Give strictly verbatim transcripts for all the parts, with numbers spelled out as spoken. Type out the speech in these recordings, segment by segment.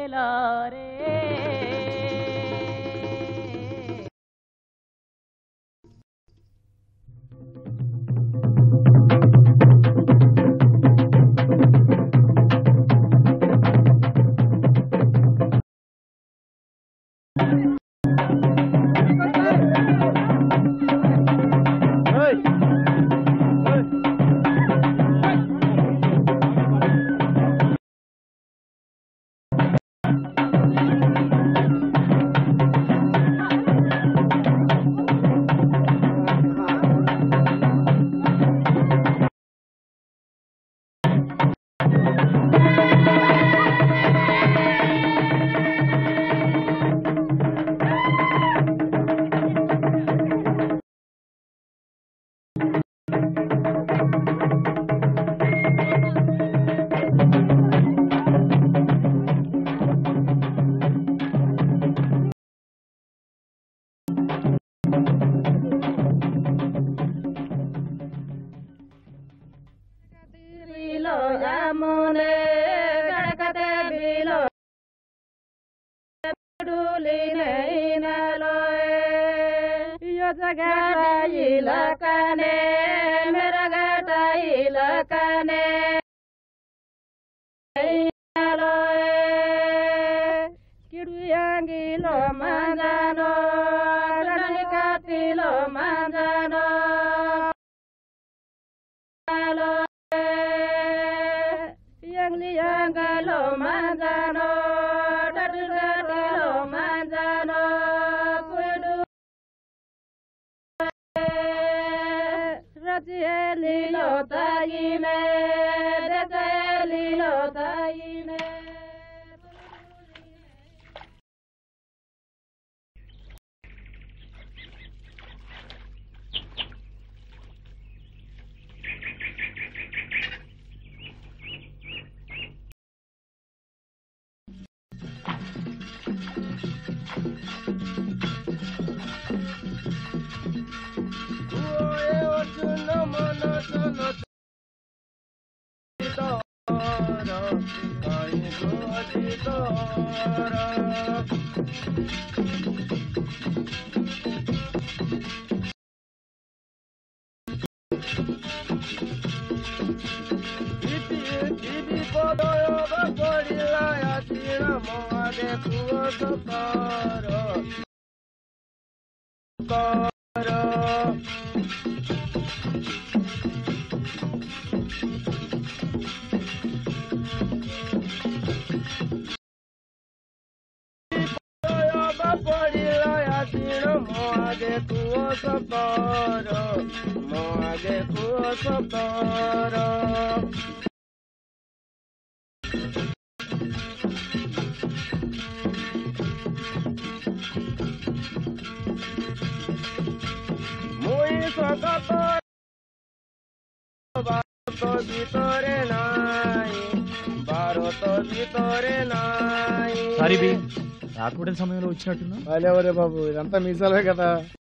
సమయంలో వచ్చినట్టున్నా బాలేవరే బాబు, ఇదంతా మీసాలే కదా.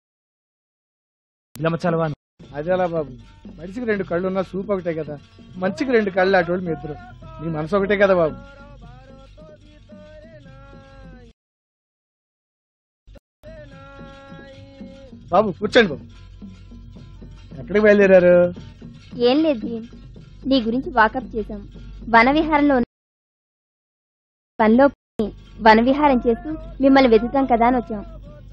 ఇలా మచ్చాలవా? అదేలా బాబు, మనిషికి రెండు కళ్ళు ఉన్నా సూప్ ఒకటే కదా, మంచికి రెండు కళ్ళు అటువంటి మీ ఇద్దరు, మీ మనసు ఒకటే కదా బాబు. బాబు కూర్చోండి బాబు. ఎక్కడికి బయలుదేరారు? ఏం లేదు, నీ గురించి వాకప్ చేశాం. వన విహారంలో పనిలో వన విహారం చేస్తూ మిమ్మల్ని వెతుకుతాం కదా అని వచ్చాం.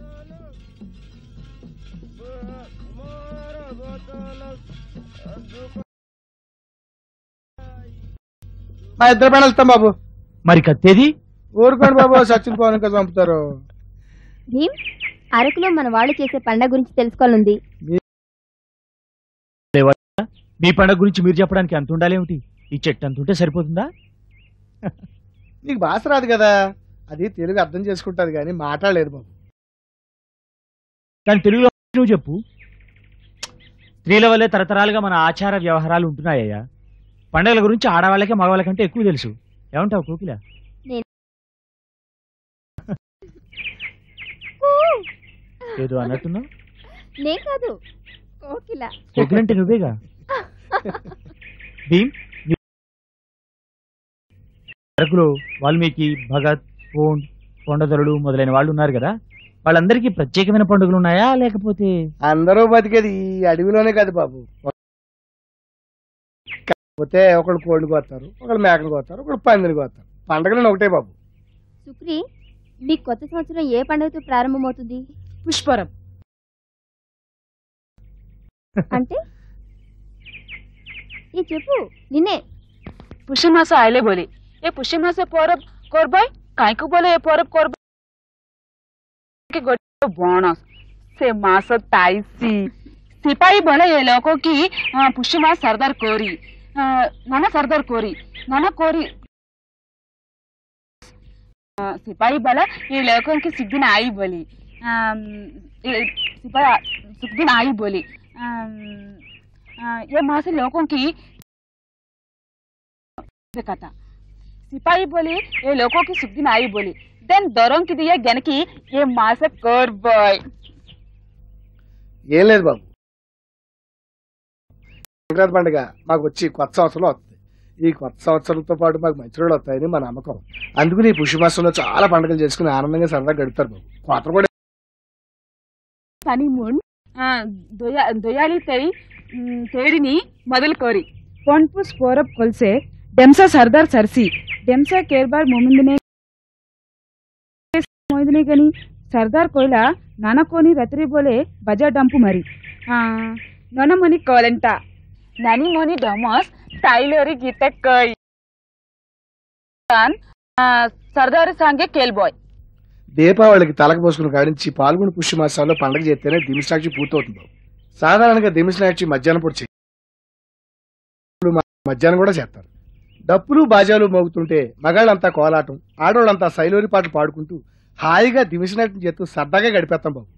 మా ఇద్దరు పని వెళ్తాం బాబు. మరి కత్తేది? ఊరుకోండి బాబు, సచిన్ పవన్ కదా చంపుతారు. భీమ్, అరకులో మన వాళ్ళు చేసే పండగ గురించి తెలుసుకోవాలంది. మీ పండగ గురించి మీరు చెప్పడానికి అంత ఉండాలేమిటి? ఈ చెట్టు అంత ఉంటే సరిపోతుందా? నీకు భాష రాదు కదా, అది తెలుగు అర్థం చేసుకుంటది కానీ మాట్లాడలేదు బాబు. కానీ తెలుగులో నువ్వు చెప్పు. స్త్రీల వల్లే తరతరాలుగా మన ఆచార వ్యవహారాలు ఉంటున్నాయ్యా. పండుగల గురించి ఆడవాళ్ళకే మగవాళ్ళకంటే ఎక్కువ తెలుసు. ఏమంటావు కోకిల? ఏదో అన్నట్టున్నావు. నేను కాదు, కోకిల. కోకిల అంటే నువ్వేగా. భీమ్, అరకులో వాల్మీకి, భగత్, కోండ్ కొండదొరలు మొదలైన వాళ్ళు ఉన్నారు కదా, వాళ్ళందరికీ ప్రత్యేకమైన పండుగలు ఉన్నాయా లేకపోతే? అందరూ బతికేది ఈ అడవిలోనే కదా బాబు. కాకపోతే ఒకళ్ళు కోడిని కోస్తారు, ఒకళ్ళు మేకను కోస్తారు, ఒకళ్ళు పందిని కోస్తారు. పండుగలు ఒకటే బాబు. శుక్రి, మీ కొత్త సంవత్సరం ఏ పండుగతో ప్రారంభమవుతుంది? పుష్పరం అంటే ఈ చెప్పు నిన్నే. पुष्य मास आयले बोली ये पुष्य मास पौरब करबाई काई को बोले ये पौरब करबाई के गोटे बोनस से मास ताईसी सिपाही बोले ये लोगों की पुष्य मास सरदार कोरी नाना सरदार कोरी नाना कोरी सिपाही बोला ये लोगों की सुख दिन आई बोली सिपाही सुख दिन आई बोली ये मास लोगों की कथा सिपाही बोली ये लोगों की सुख दिन आई बोली देन दौरों की दिया ज्ञान की ये मास कर बॉय ఏం లేదు బాబు. సంక్రాంతి పండుగ మాకు వచ్చి కొత్త సంవత్సరంలో వస్తుంది. ఈ కొత్త సంవత్సరంతో పాటు మాకు మంచి రోజులు వస్తాయని మా నమ్మకం. అందుకని ఈ పుష్యమాసంలో చాలా పండుగలు చేసుకుని ఆనందంగా సరదాగా గడుపుతారు బాబు. కొత్త కూడా హనీమూన్ దొయా దొయాలి తై తేడిని మొదలు కోరి పొన్పుస్ పోరబ్ కొల్సే డెంసా సర్దార్ సర్సి డెంసా కేర్బార్ మొమిందనే మొయిదనే గని సర్దార్ కోయిలా నానకోని రత్రి బోలే బజా డంపు మరి నొనమని కోలంట నాని మోని డమస్ టైలరీ గీతక్ కోయి సర్దార్ సాంగే కేల్ బాయ్. దీపావళికి తలకు పోసుకుని కాడించి పాల్గొని పుష్యమాసాల్లో పండుగ చేస్తేనే దిమిసాక్షి పూర్తవుతుంది బాబు. సాధారణంగా దిమిసాక్షి మధ్యాహ్నం పూట చేయాలి, మధ్యాహ్నం కూడా చేస్తారు. డప్పులు బాజాలు మోగుతుంటే మగాళ్ళంతా కోలాటం, ఆడవాళ్ళంతా సైలోరి పాటలు పాడుకుంటూ హాయిగా దిమిసినట్టు చేస్తూ సరదాగా గడిపేస్తాం బాబు.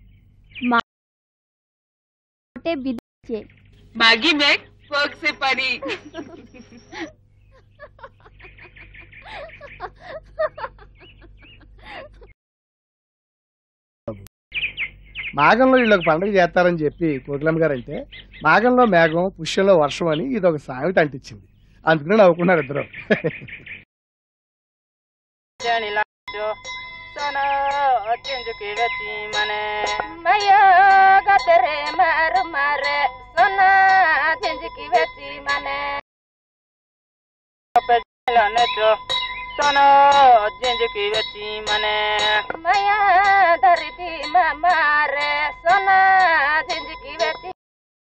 बागी में फोक से पड़ी మాఘంలో వీళ్ళకి పండుగ చేస్తారని చెప్పి కోకిలమ్మ గారు అంటే, మాఘంలో మేఘం పుష్యంలో వర్షం అని ఇది ఒక సామెత అంటించింది. అందుకనే నవ్వుకున్నారు ఇద్దరు. सोना जिंज की बच्ची मने माया धरती मारे सोना जिंज की बच्ची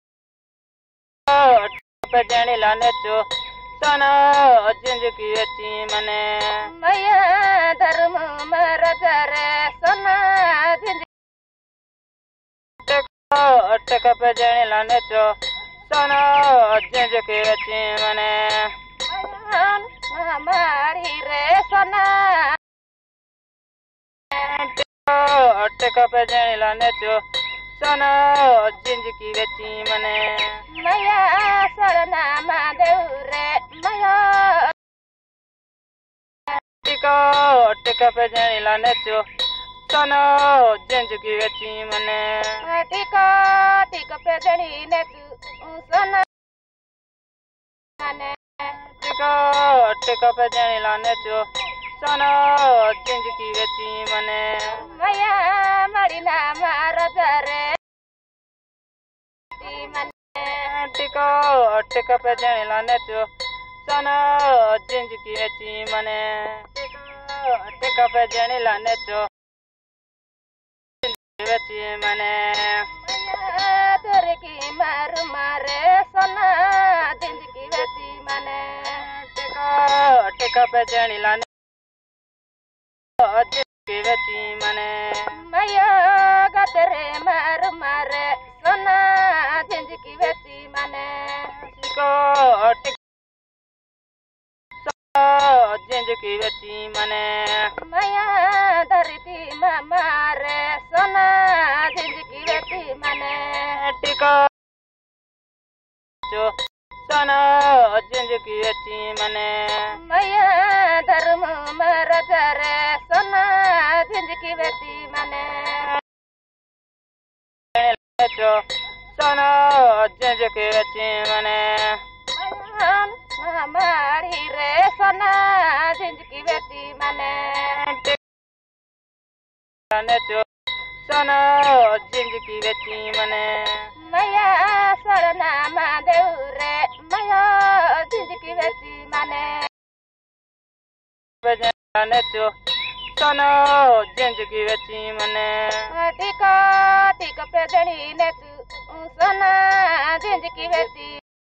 पजने लाने चो सोना जिंज की बच्ची मने माया धर्म मर जरे सोना जिंज टक पजने लाने चो सोना जिंज की बच्ची मने हमारी रे सोना टका पे जाने लाने चो सोना जिंज की बच्ची मने मया सरना मादेव रे मया टिका टका पे जाने लाने चो सोना जिंज की बच्ची मने टिका टिका पे जाने ने तू सोना मने टिका टिका पे जाने लाने चो सोना जिंज की बच्ची मने मया मरीना मारा जरे मने टिका टिका पे जाने लाने चो सोना जिंज की बच्ची मने टिका टिका पे जाने लाने चो बच्ची मने मया तेरे की मार मारे सोना जिंज की बच्ची मने टिका टिका पे जाने लाने की बच्ची मने मया गतरे मार मारे सोना जिंज की बच्ची मने टिका टिका जिंज की बच्ची मने मया धरती मारे सोना जिंज की बच्ची मने टिका सोना जिंज की बच्ची मने मया धर्म मर जरे सोना जिंज की बच्ची मने सोना जिंज की बच्ची मने हमारी रे सोना जिंज की बच्ची मने नेचो सोनो जिंदगी बेची मने मैया सरनामा देऊ रे मैया जिंदगी बेची माने बजना नेचो सोनो जिंदगी बेची मने टिका टिका पेजणी नेचू सोना जिंदगी बेची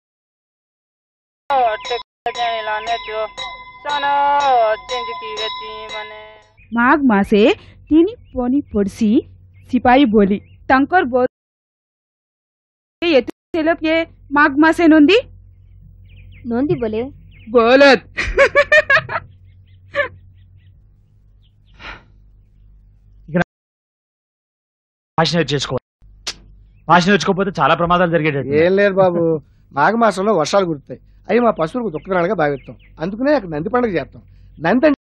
टिका नेचो सोनो जिंदगी बेची मने माघ मासे तीन पोनी पड़सी सिपाही बोली तंकर बोल ये माघ मासे नोंदी नोंदी बोले बोलत భాష నేర్చేసుకో భాష నేర్చుకోకపోతే చాలా ప్రమాదాలు జరిగేటట్టు ఏం లేదు బాబు మాఘమాసంలో వర్షాలు కురుతాయి అవి మా పశువులకు దుఃఖనాలుగా భావిస్తాం అందుకనే అక్కడ నంది పండుగ చేస్తాం నంది అంటే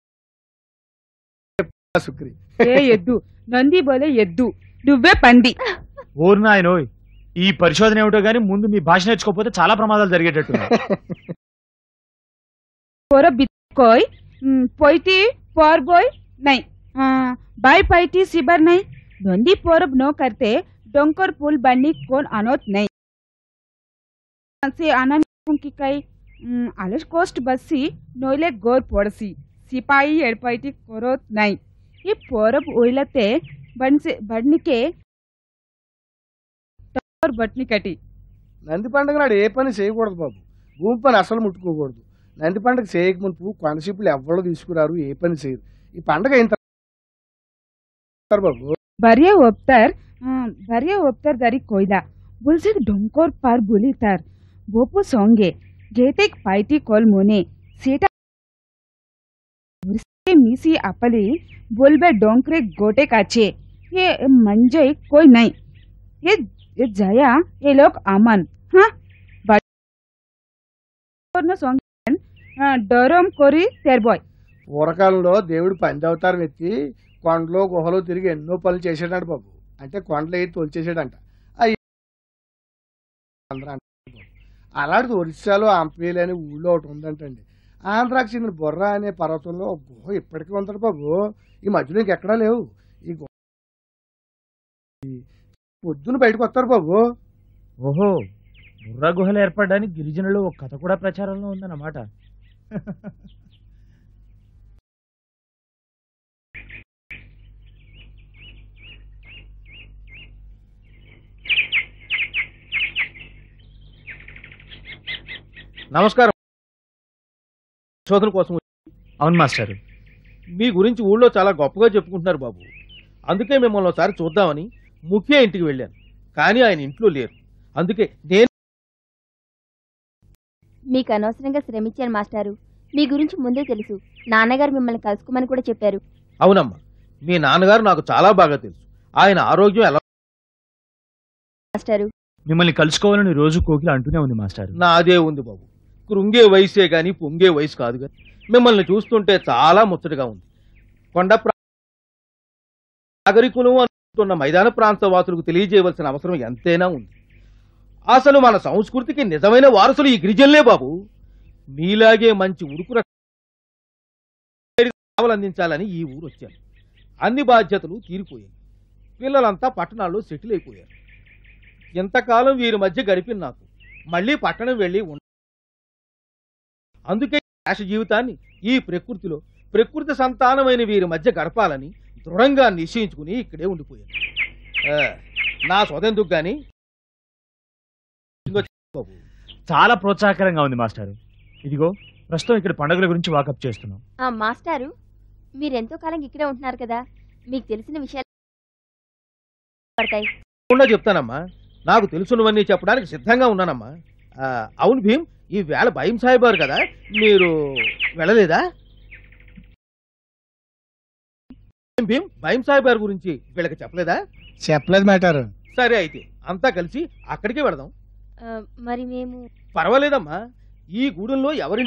సుక్రి ఏ ఎద్దు నంది బోలే ఎద్దు నువ్వే పంది ఊరు నాయనోయ్ ఈ పరిశోధన ఏమిటో గానీ ముందు మీ భాష నేర్చుకోకపోతే చాలా ప్రమాదాలు జరిగేటట్టు पोर बिकोय पोयती पोर बोय नहीं बाय पायती सिबर नहीं नोंदी पोरब नो करते डोंकर पुल बन्नी कोण अनोत नहीं से आनंद की कई आलस कोस्ट बस्सी नोइले गोर पोड़सी सिपाही एड़पायती कोरोत नहीं ये पोरब ओइलते बन से बढ़ने के और बटनी कटी నంది పండుగ నాడు ఏ పని చేయకూడదు బాబు భూమి పని అసలు ముట్టుకోకూడదు నంది పండుగ చేయక మునుపు కొండసిప్పులు ఎవరు తీసుకురారు ఏ పని చేయరు ఈ పండుగ అయిన తర్వాత బాబు बरिया ओप्तर बरिया ओप्तर दरी कोयला बुलसे डोंकोर पार बुली तर बोपो सोंगे गेते पाइटी कोल मोने सेटा मीसी अपली बोलबे डोंकरे गोटे काचे ये मंजय कोई नहीं ये ये जया ये लोग अमन हाँ सोंगे डोरम कोरी तेरबॉय పూర్వకాలంలో దేవుడు పంది అవతారం ఎత్తి కొండలో గుహలో తిరిగి ఎన్నో పనులు చేసాడంట బాబు అంటే కొండలు ఎత్తి తోల్చేసాడంట అయ్యి అందరూ అంటారు బాబు. అలాంటిది ఒరిస్సాలో అంపేలి అనే ఊళ్ళో ఒకటి ఉందంటండి ఆంధ్రాకి చెందిన బొర్రా అనే పర్వతంలో ఒక గుహ ఇప్పటికీ ఉందంట బాబు ఈ మధ్యలో ఇంకెక్కడా లేవు ఈ గుహ పొద్దున బయటకు వస్తారు బాబు ఓహో బుర్ర గుహలు ఏర్పడడానికి గిరిజనులు ఒక కథ కూడా ప్రచారంలో ఉందన్నమాట నమస్కారం శోధన కోసం అవును మాస్టారు మీ గురించి ఊళ్ళో చాలా గొప్పగా చెప్పుకుంటున్నారు బాబు అందుకే మిమ్మల్ని ఒకసారి చూద్దామని ముఖ్య ఇంటికి వెళ్ళాను కానీ ఆయన ఇంట్లో లేరు అందుకే నేను మీకు అనవసరంగా శ్రమించాను మాస్టారు మీ గురించి ముందే తెలుసు నాన్నగారు మిమ్మల్ని కలుసుకోమని కూడా చెప్పారు అవునమ్మా మీ నాన్నగారు నాకు చాలా బాగా తెలుసు ఆయన ఆరోగ్యం ఎలా మాస్టారు మిమ్మల్ని కలుసుకోవాలని రోజు కోకిల అంటూనే ఉంది మాస్టారు నా అదే ఉంది బాబు కృంగే వయసే గాని పొంగే వయసు కాదు కానీ మిమ్మల్ని చూస్తుంటే చాలా ముచ్చటగా ఉంది కొండ నాగరికులు అనుకుంటున్న మైదాన ప్రాంత వాసులకు తెలియజేయవలసిన అవసరం ఎంతైనా ఉంది అసలు మన సంస్కృతికి నిజమైన వారసులు ఈ గిరిజనులే బాబు మీలాగే మంచి ఉడుకు సేవలు అందించాలని ఈ ఊరు వచ్చాను అన్ని బాధ్యతలు తీరిపోయాయి పిల్లలంతా పట్టణాల్లో సెటిల్ అయిపోయారు ఎంతకాలం వీరి మధ్య గడిపిన నాకు మళ్ళీ పట్టణం వెళ్ళి ఉండ అందుకే దేశ జీవితాన్ని ఈ ప్రకృతిలో ప్రకృతి సంతానమైన వీరి మధ్య గడపాలని దృఢంగా నిశ్చయించుకుని ఇక్కడే ఉండిపోయాను నా సొదెందుకు గాని చాలా ప్రోత్సాహకరంగా ఉంది మాస్టారు ఇదిగో ప్రస్తుతం ఇక్కడ పండుగల గురించి వాకప్ చేస్తున్నాం ఆ మాస్టారు మీరెంతో కాలం ఇక్కడే ఉంటున్నారు కదా మీకు తెలిసిన విషయాలు పడతాయి తప్పకుండా చెప్తానమ్మా నాకు తెలుసున్నవన్నీ చెప్పడానికి సిద్ధంగా ఉన్నానమ్మా ఆ, అవును భీమ్ ఈ వేళ భయం సాయిబారు కదా మీరు వెళ్ళలేదా ఏం భీమ్ భయం సాయిబారు గురించి వీళ్ళకి చెప్పలేదా చెప్పలేదు మ్యాటర్ సరే అయితే అంతా కలిసి అక్కడికే వెళదాం ఆ, మరి మేము పర్వాలేదమ్మా ఈ గూడెంలో ఎవరింటి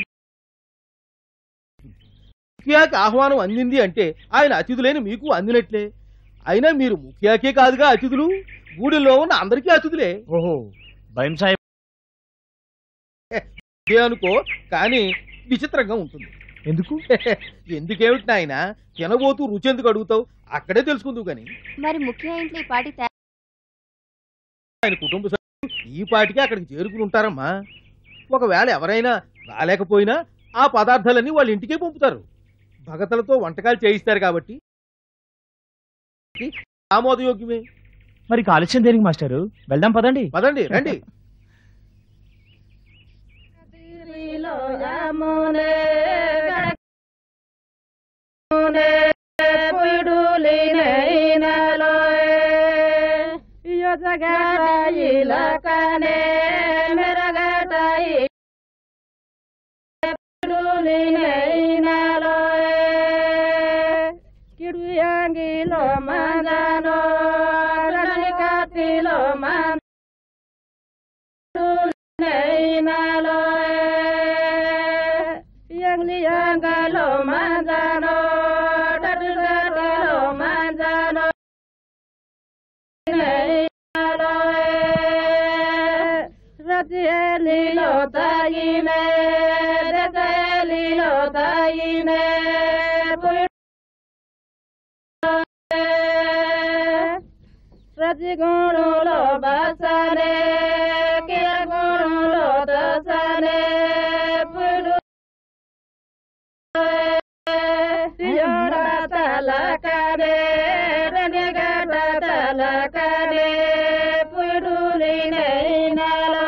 ముఖ్యాకి ఆహ్వానం అందింది అంటే ఆయన అతిథులేని మీకు అందినట్లే అయినా మీరు ముఖ్యాకే కాదుగా అతిథులు గూడెంలో ఉన్న అందరికీ అతిథులే ఓహో భయం సాయి ఇదే అనుకో కానీ విచిత్రంగా ఉంటుంది ఎందుకు? ఎందుకేమిటి నాయన, తినబోతూ రుచి ఎందుకు అడుగుతావు? అక్కడే తెలుసుకుందు కానీ. మరి ముఖ్య ఇంట్లో ఈ పాటి తే- ఆయన కుటుంబ సభ్యులు ఈ పాటికి అక్కడికి చేరుకుని ఉంటారమ్మా. ఒకవేళ ఎవరైనా రాలేకపోయినా ఆ పదార్థాలన్నీ వాళ్ళ ఇంటికే పంపుతారు. భగతలతో వంటకాలు చేయిస్తారు కాబట్టి ఆమోదయోగ్యమే. మరి కాలుష్యం దేనికి మాస్టారు? వెళ్దాం పదండి. పదండి రండి. కిడుయాంగిలో మందనో రనికతిలో మందనో యంగ్లి యాంగలో మందనో డడుగలో మందనో రతియలిలో తాయినే రతియలిలో తాయినే రతిగుణులో బసనే కిరగుణులో దసనే పుడు తలకనే రనిగట తలకనే పుడులినైనలో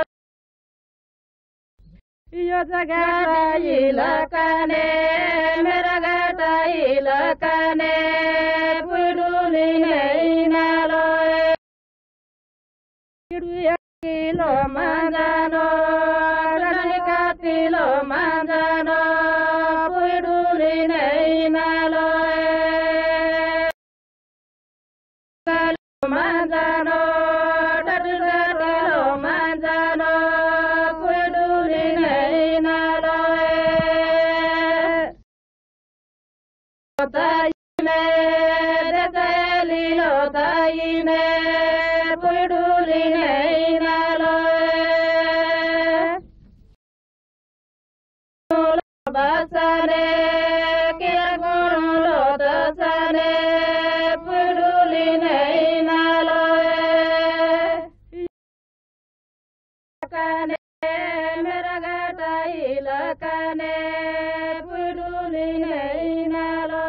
యొజగట ఇలకనే మెరగట ఇలకనే పుడులినైనలో కిడుయాంగిలో మందనో రనికతిలో మందనో పుడులినైనలో మందనో డడుగలో మందనో పుడులినైనలో తాయినే రతలిలో తాయినే పుడులినైనలో బసనే కిరగుణులో దసనే పుడులినైనలో కనే మెరగట ఇలకనే పుడులినైనలో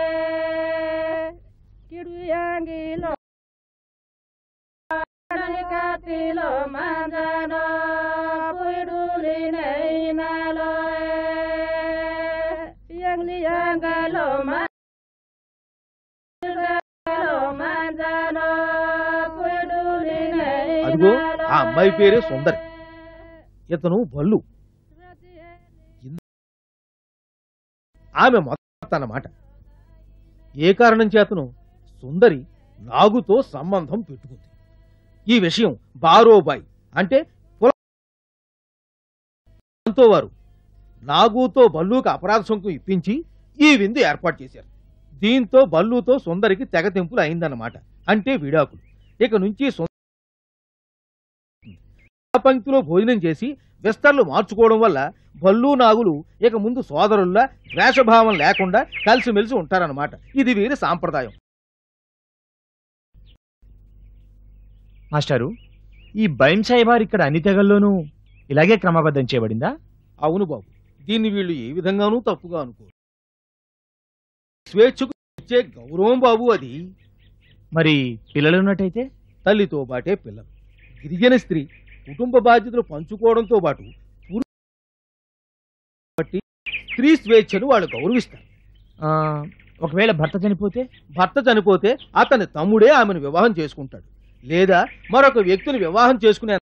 కిడుయాంగిలో రనికతిలో మందనో పుడులినైనలో యంగ్లి యాంగలో మందనో అదిగో ఆ అమ్మాయి పేరే సుందరి. ఇతను బల్లు. ఆమె మొదట అన్నమాట. ఏ కారణం చేతను సుందరి నాగుతో సంబంధం పెట్టుకుంది. ఈ విషయం బారోబాయి అంటే పొలంతో వారు నాగుతో బల్లుకి అపరాధ సొంకం ఇప్పించి ఈ విందు ఏర్పాటు చేశారు. దీంతో బల్లుతో సుందరికి తెగ తెంపులు అయిందన్నమాట. అంటే విడాకులు. ఇక నుంచి పంక్తిలో భోజనం చేసి విస్తర్లు మార్చుకోవడం వల్ల బల్లు నాగులు ఇక ముందు సోదరుల్లా ద్వేషభావం లేకుండా కలిసిమెలిసి ఉంటారన్నమాట. ఇది వీరి సాంప్రదాయం. మాస్టారు, ఈ బైన్సాయి వారు ఇక్కడ అన్ని తెగల్లోనూ ఇలాగే క్రమబద్ధం చేయబడిందా? అవును బాబు. దీన్ని వీళ్ళు ఏ విధంగానూ తప్పుగా అనుకో. స్వేచ్ఛకు ఇచ్చే గౌరవం బాబు అది. మరి పిల్లలు ఉన్నట్టయితే? తల్లితో బాటే పిల్లలు. గిరిజన స్త్రీ కుటుంబ బాధ్యతలు పంచుకోవడంతో పాటు బట్టి స్త్రీ స్వేచ్ఛను వాళ్ళు గౌరవిస్తారు. ఆ, ఒకవేళ భర్త చనిపోతే? భర్త చనిపోతే అతని తమ్ముడే ఆమెను వివాహం చేసుకుంటాడు. లేదా మరొక వ్యక్తిని వివాహం చేసుకునే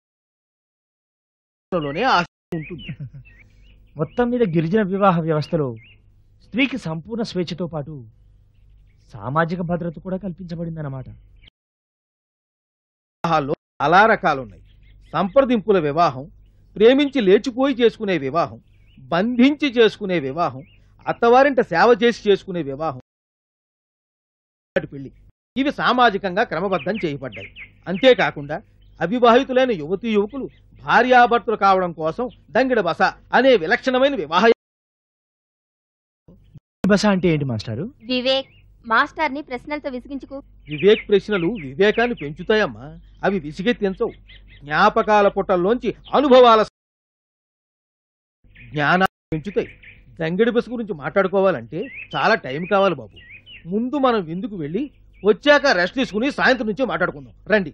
ఆస్తి ఉంటుంది. మొత్తం మీద గిరిజన వివాహ వ్యవస్థలో స్త్రీకి సంపూర్ణ స్వేచ్ఛతో పాటు సామాజిక భద్రత కూడా కల్పించబడిందన్నమాట. వివాహాల్లో చాలా రకాలున్నాయి. సంప్రదింపుల వివాహం, ప్రేమించి లేచిపోయి చేసుకునే వివాహం, బంధించి చేసుకునే వివాహం, అత్తవారింట సేవ చేసి చేసుకునే వివాహం, పెళ్లి. ఇవి సామాజికంగా క్రమబద్ధం చేయబడ్డాయి. అంతేకాకుండా అవివాహితులైన యువతీ యువకులు భార్యాభర్తలు కావడం కోసం దంగిడ బస అనే విలక్షణమైన వివాహ బస అంటే ఏంటి మాస్టారు? వివేక్, మాస్టర్ ని ప్రశ్నలతో విసిగించుకు. వివేక్ ప్రశ్నలు వివేకాన్ని పెంచుతాయమ్మా, అవి విసిగెత్తించవు. జ్ఞాపకాల పుటల్లోంచి అనుభవాల జ్ఞానాన్ని పెంచుతాయి. దంగడి బస్ గురించి మాట్లాడుకోవాలంటే చాలా టైం కావాలి బాబు. ముందు మనం విందుకు వెళ్ళి వచ్చాక రెస్ట్ తీసుకుని సాయంత్రం నుంచే మాట్లాడుకుందాం రండి.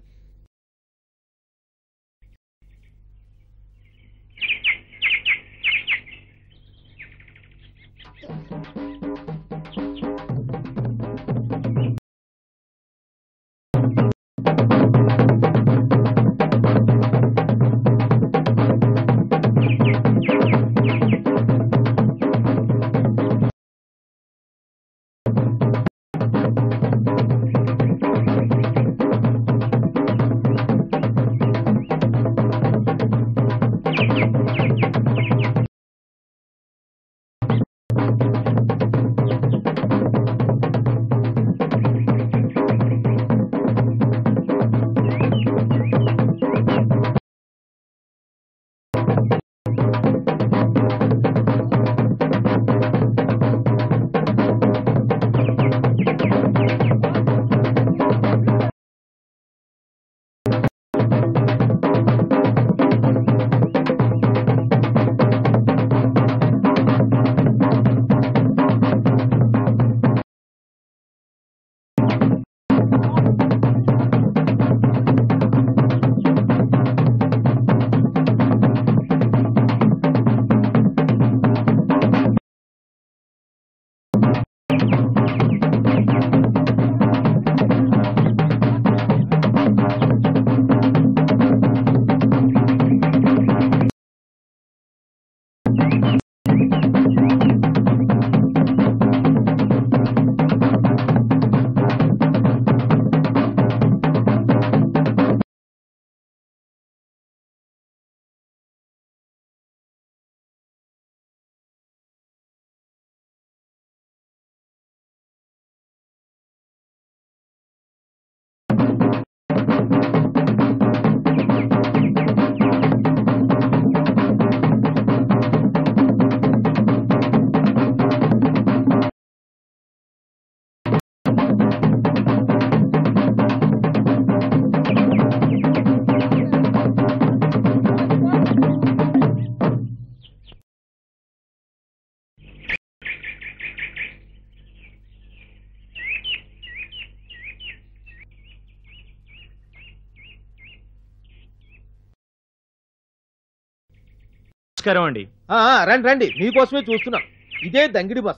నమస్కారం అండి. ఆ, రండి రండి, మీకోసమే చూస్తున్నాం. ఇదే దంగిడి బస.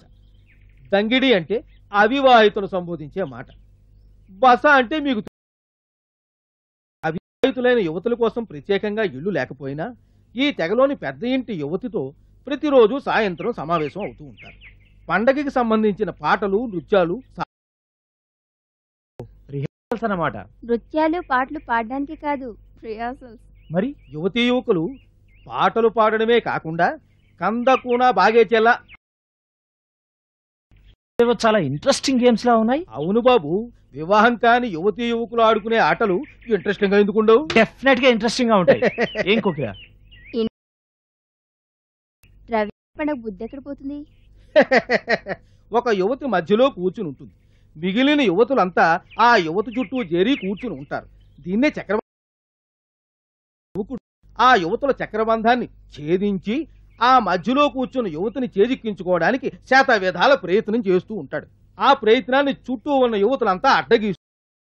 దంగిడి అంటే అవివాహితులు సంబోధించే మాట. బస అంటే మీకు అవివాహితులైన యువతుల కోసం ప్రత్యేకంగా ఇల్లు లేకపోయినా ఈ తెగలోని పెద్ద ఇంటి యువతితో ప్రతిరోజు సాయంత్రం సమావేశం అవుతూ ఉంటారు. పండగకి సంబంధించిన పాటలు, నృత్యాలు అన్నమాట. నృత్యాలు పాటలు పాడడానికి కాదు, రిహార్సల్స్. మరి యువతీ యువకులు పాటలు పాడడమే కాకుండా కందకూన బాగేచెల్ల చాలా ఇంట్రెస్టింగ్ గేమ్స్ లా ఉన్నాయి. అవును బాబు, వివాహం కాని యువతీ యువకులు ఆడుకునే ఆటలు ఇంట్రెస్టింగ్ గా ఎందుకుండవు? డెఫినెట్ గా ఇంట్రెస్టింగ్ గా ఉంటాయి. ఏం కోకిల, రవి పండుగ బుద్ధి ఎక్కడ పోతుంది? ఒక యువతి మధ్యలో కూర్చుని ఉంటుంది. మిగిలిన యువతులంతా ఆ యువతి చుట్టూ చేరి కూర్చుని ఉంటారు. దీన్నే చక్రబంధం. యువకుడు ఆ యువతుల చక్రబంధాన్ని ఛేదించి ఆ మధ్యలో కూర్చున్న యువతిని చేజిక్కించుకోవడానికి శాత విధాల ప్రయత్నం చేస్తూ ఉంటాడు. ఆ ప్రయత్నాన్ని చుట్టూ ఉన్న యువతులంతా అడ్డగిస్తూ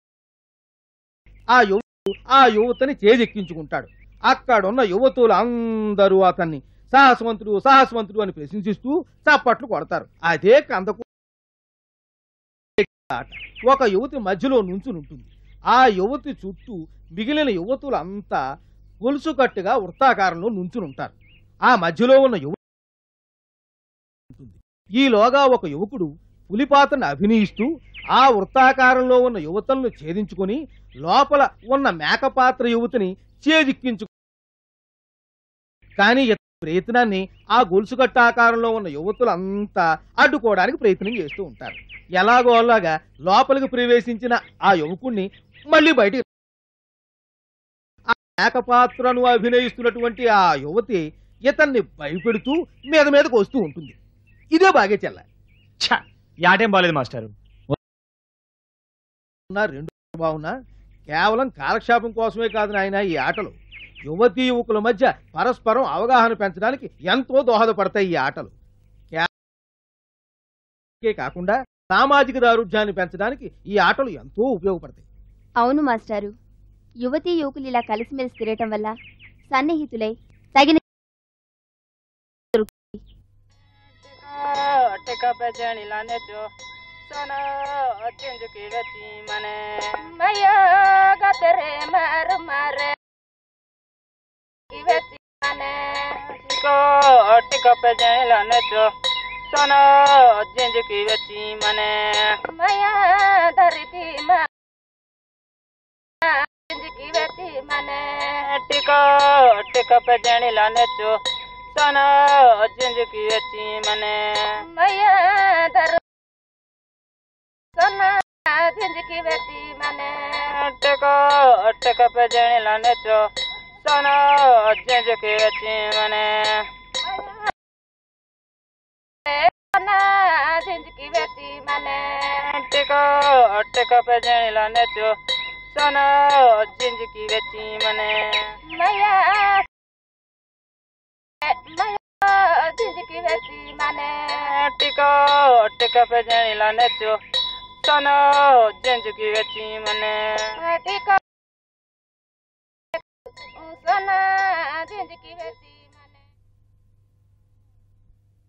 ఆ యువకుడు ఆ యువతిని చేజెక్కించుకుంటాడు. అక్కడున్న యువతులు అందరూ అతన్ని సాహసవంతుడు సాహసవంతుడు అని ప్రశంసిస్తూ చప్పట్లు కొడతారు. అదే కందకు ఒక యువతి మధ్యలో నుంచుని ఉంటుంది. ఆ యువతి చుట్టూ మిగిలిన యువతులంతా గొలుసుకట్టుగా వృత్తాకారంలో నుంచుని ఉంటారు. ఆ మధ్యలో ఉన్న యువతి ఉంటుంది. ఈలోగా ఒక యువకుడు పులిపాత్రను అభినయిస్తూ ఆ వృత్తాకారంలో ఉన్న యువతలను ఛేదించుకుని లోపల ఉన్న మేకపాత్ర యువతిని ఛేదిక్కించు కానీ ప్రయత్నాన్ని ఆ గొలుసుకట్టాకారంలో ఉన్న యువతులంతా అడ్డుకోవడానికి ప్రయత్నం చేస్తూ ఉంటారు. ఎలాగో అలాగా లోపలికి ప్రవేశించిన ఆ యువకుణ్ణి మళ్ళీ బయటికి ఆ మేకపాత్రను అభినయిస్తున్నటువంటి ఆ యువతి ఇతన్ని భయపెడుతూ మీద మీదకు వస్తూ ఉంటుంది. ఇదే బాగే చెల్ల. ఛ, ఈ ఆటేం బాలేదు మాస్టారు. ఉన్నా రెండు బాగున్నా కేవలం కాలక్షేపం కోసమే కాదు నాయన ఈ ఆటలు. యువతీ యువకుల మధ్య పరస్పరం అవగాహన పెంచడానికి ఎంతో దోహదపడతాయి ఈ ఆటలు. కే కాకుండా సామాజిక దారుఢ్యాన్ని పెంచడానికి ఈ ఆటలు ఎంతో ఉపయోగపడతాయి. అవును మాస్టారు, యువతీ యువకులు ఇలా కలిసిమెలిసి తిరగటం వల్ల సన్నిహితులై తగిన टिका पे जणी लाने जो सोना चिंज की बेची मने मैया गतरे मार मारे की बेची मने टिको टिका पे जणी लाने जो सोना चिंज की बेची मने मैया धरती मार चिंज की बेची मने टिको टिका पे जणी लाने जो सोना चिंज की बेची मने मैया धर सोना चिंज की बेची मने टिको टिको पे जणी लाने जो सोना चिंज की बेची मने सोना चिंज की बेची मने टिको टिको पे जणी लाने जो सोना चिंज की बेची मने मैया जिंदगी बेची मने टिको टिको पे जणी लाने जो सोना जिंदगी बेची मने टिको सोना जिंदगी बेची